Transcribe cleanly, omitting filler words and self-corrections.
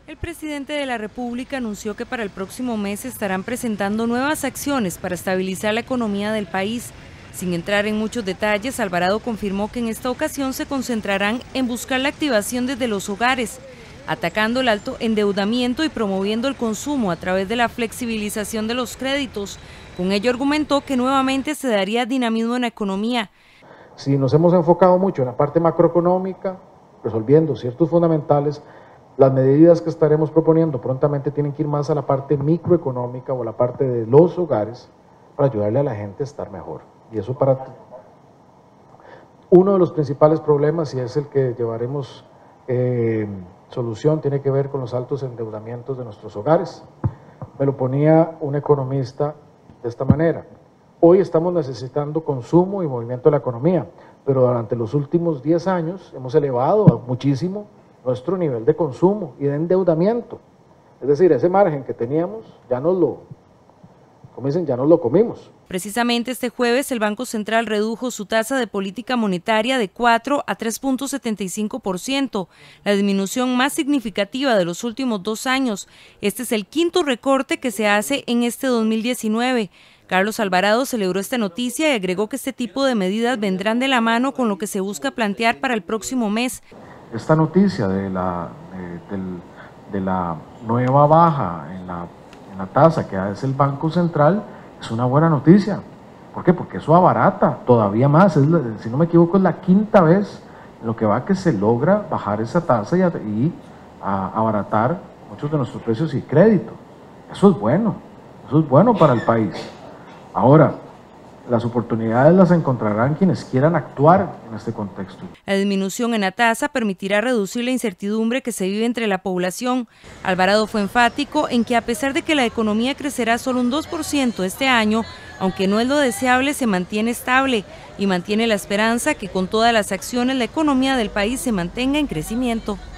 El presidente de la República anunció que para el próximo mes estarán presentando nuevas acciones para estabilizar la economía del país. Sin entrar en muchos detalles, Alvarado confirmó que en esta ocasión se concentrarán en buscar la activación desde los hogares, atacando el alto endeudamiento y promoviendo el consumo a través de la flexibilización de los créditos. Con ello argumentó que nuevamente se daría dinamismo en la economía. Si nos hemos enfocado mucho en la parte macroeconómica, resolviendo ciertos fundamentales, las medidas que estaremos proponiendo prontamente tienen que ir más a la parte microeconómica o a la parte de los hogares para ayudarle a la gente a estar mejor. Y eso para uno de los principales problemas, y es el que llevaremos solución, tiene que ver con los altos endeudamientos de nuestros hogares. Me lo ponía un economista de esta manera: hoy estamos necesitando consumo y movimiento de la economía, pero durante los últimos 10 años hemos elevado muchísimo nuestro nivel de consumo y de endeudamiento. Es decir, ese margen que teníamos ya nos lo, como dicen, ya nos lo comimos. Precisamente este jueves el Banco Central redujo su tasa de política monetaria de 4 a 3.75%, la disminución más significativa de los últimos 2 años. Este es el quinto recorte que se hace en este 2019. Carlos Alvarado celebró esta noticia y agregó que este tipo de medidas vendrán de la mano con lo que se busca plantear para el próximo mes. Esta noticia de la nueva baja en la tasa que hace el Banco Central es una buena noticia. ¿Por qué? Porque eso abarata todavía más. Si no me equivoco, es la quinta vez en lo que va que se logra bajar esa tasa y abaratar muchos de nuestros precios y crédito. Eso es bueno para el país. Ahora, las oportunidades las encontrarán quienes quieran actuar en este contexto. La disminución en la tasa permitirá reducir la incertidumbre que se vive entre la población. Alvarado fue enfático en que a pesar de que la economía crecerá solo un 2% este año, aunque no es lo deseable, se mantiene estable y mantiene la esperanza que con todas las acciones la economía del país se mantenga en crecimiento.